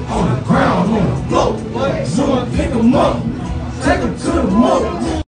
On the ground, on the floor. Zoom, pick 'em up.